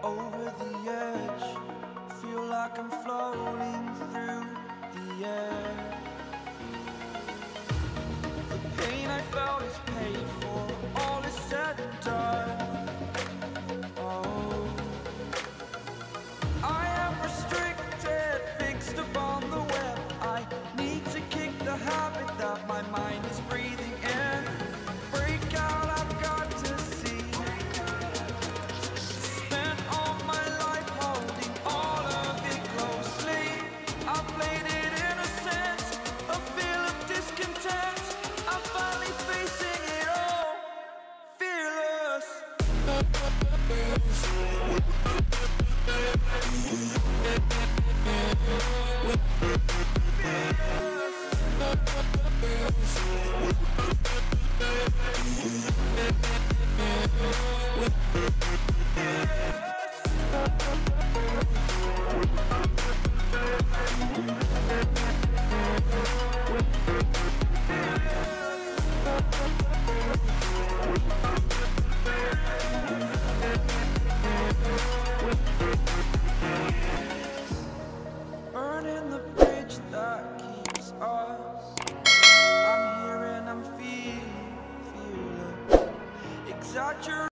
over the edge. Feel like I'm floating through the air. The pain I felt is paid for, all is said and done. Oh, I am restricted, fixed upon the web. I need to kick the habit that my mind is breathing in. Break out, I've got to see. Spent all my life holding all of it closely. I played it innocent, a feel of discontent. I'm finally facing it all, fearless. Burning the bridge that keeps us. I'm here and I'm feeling exaggerate.